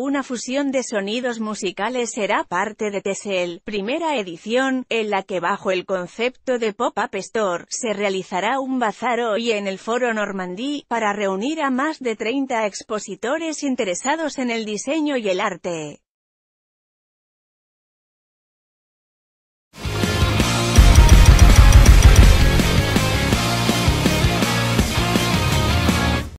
una fusión de sonidos musicales será parte de TESEL, primera edición, en la que bajo el concepto de Pop-Up Store, se realizará un bazar hoy en el Foro Normandí, para reunir a más de 30 expositores interesados en el diseño y el arte.